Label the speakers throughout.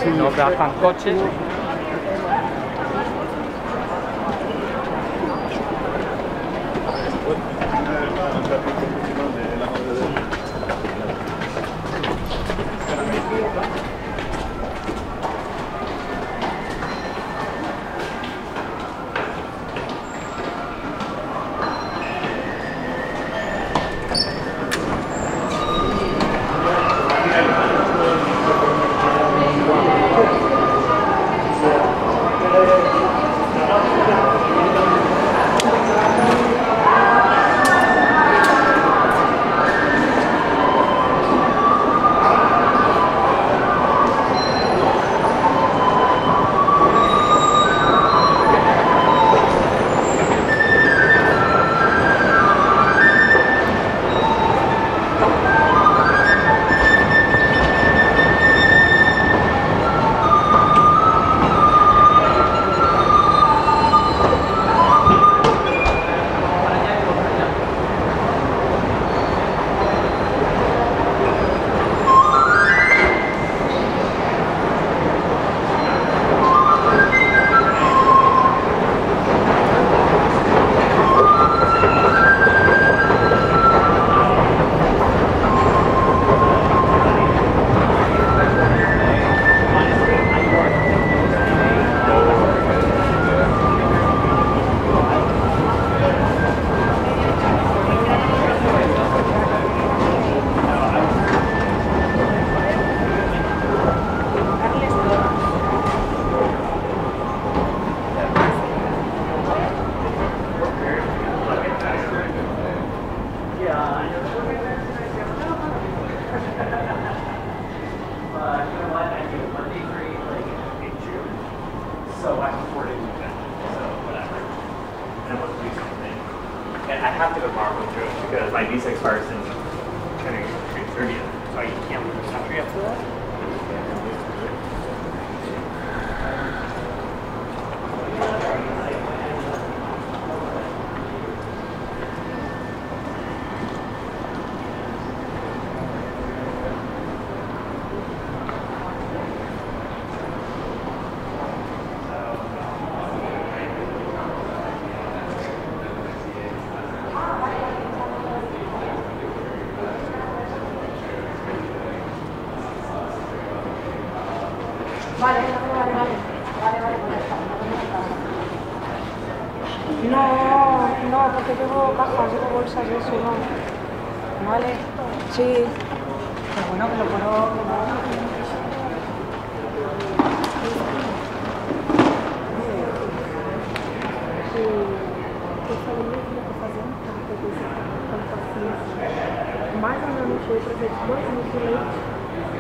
Speaker 1: nos bajan coches.
Speaker 2: I have to go tomorrow because my visa expires in 30th, so I can't leave the country after that.
Speaker 3: No, no, porque llevo cajas, llevo bolsas y eso, no. Vale, sí. Pero bueno, que lo puedo... Mais ou menos foi para ver 2 litros de leite.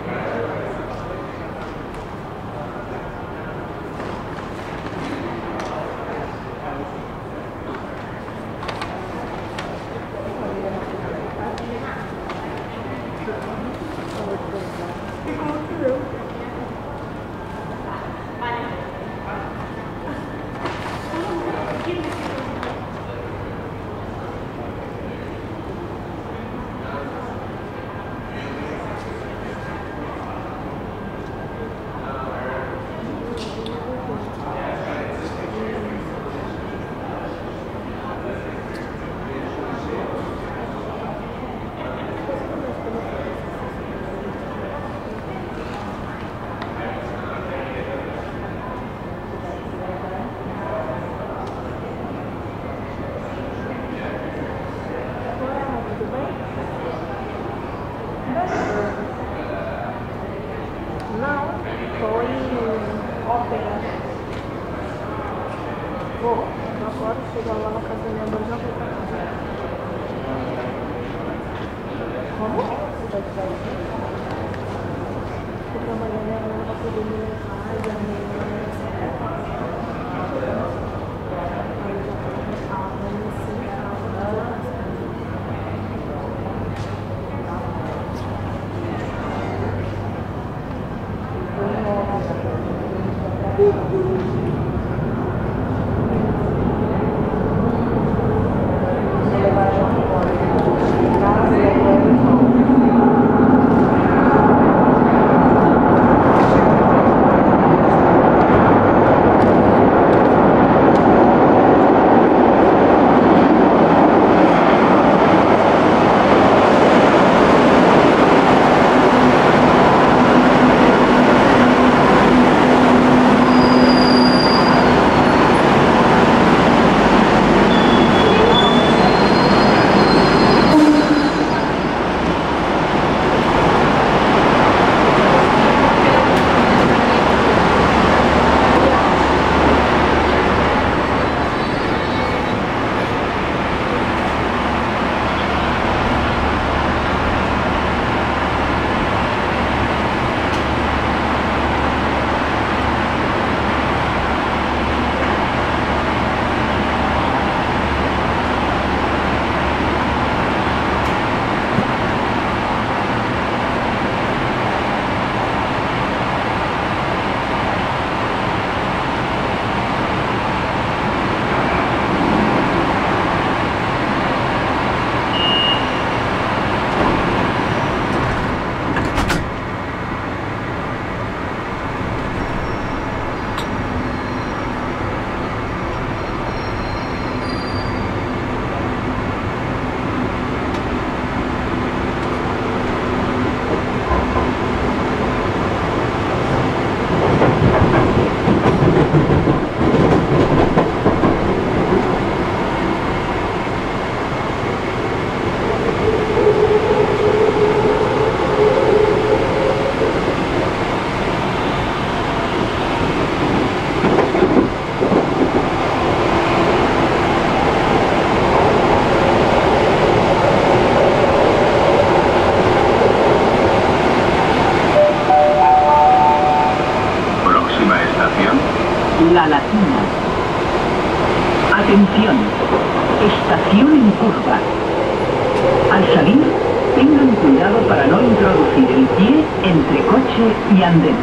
Speaker 3: Não, foi ópera. Vou, agora chegar lá na casa da minha mãe, já vou pra casa. Como? Porque amanhã minha mãe vai poder me levar e a minha mãe
Speaker 1: La Latina. Atención, estación en curva. Al salir, tengan cuidado para no introducir el pie entre coche y andén.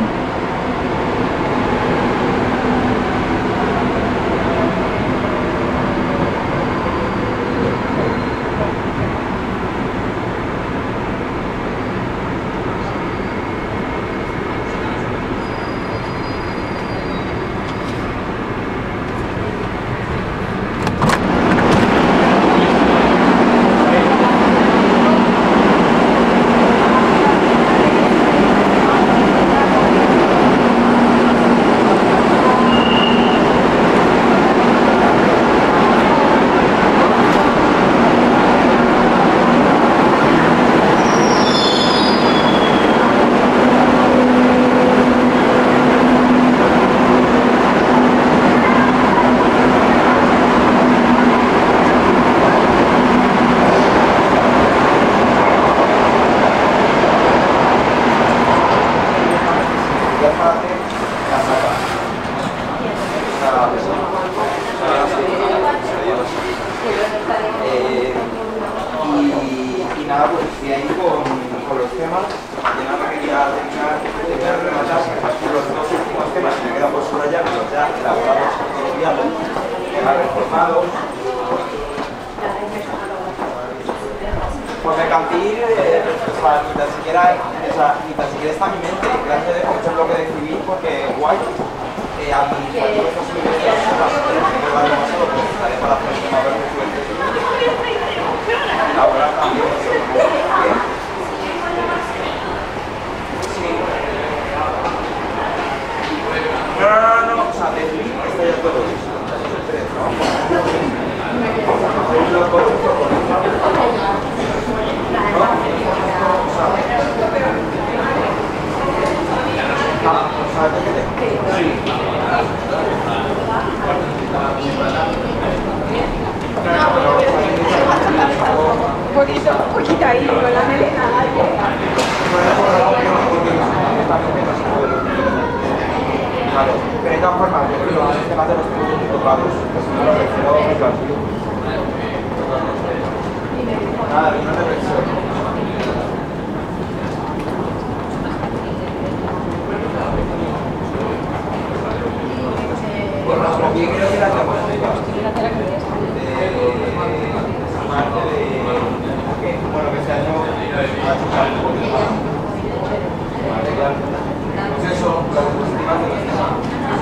Speaker 4: Y nada, pues estoy ahí con los temas. Yo nada que quería terminar de rematar los dos últimos temas que me quedan por subrayar, los ya elaborados y estudiados, temas reformados. Pues Mercantil, ni tan siquiera está en mi mente. Gracias a mucho lo que decidí porque guay. Administrativo es posible que no demasiado, pues estaré para hacer el tema de los estudiantes. Ahora también. Sí. No. O sea, de mí esto ya es todo eso. Los coches por
Speaker 3: Un poquito ahí, con la melena.
Speaker 4: Claro, pero de todas formas, yo creo que el tema de los puntos tocados, que si no lo refiero, pues así. Nada, no te reflexión. Bueno, también creo que la diapositiva bueno, que este año ha chocado un poquito más. Pues eso, las diapositivas de los temas.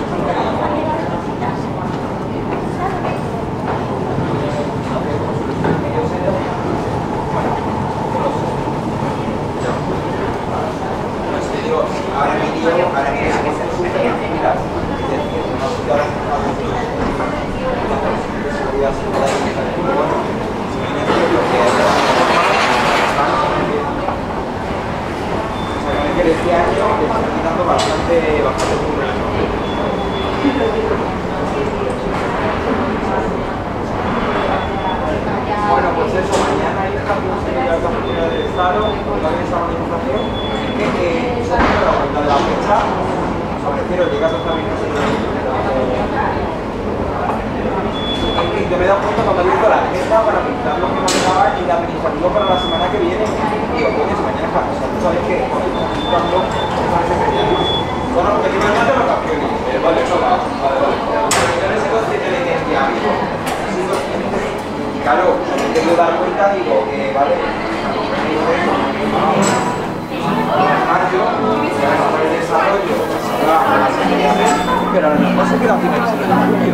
Speaker 4: Pues te digo, ahora mi tío se súper tranquilas. Es decir, no sé si ahora seguridad se puede ir bueno, si viene lo que que este año le está quitando bastante curro. Bueno, pues eso, mañana hay una oportunidad del Estado, con esa manifestación, que sobre la vuelta de la fecha, sobre cero, llegas hasta mi yo me he dado cuenta cuando he visto la agenda para pintar lo que manejaba y el administrativo para la semana que viene. Digo, coño, si mañana es para pasar, tú sabes que cuando parece que ya. Bueno, lo que digo es más de vacaciones. Vale, eso va. Vale. Yo no sé consciente de que es mi amigo. Sí, consciente. Y claro, me tengo que dar cuenta, digo, vale. Además, yo, para el desarrollo, pero a lo mejor se queda sin el desarrollo.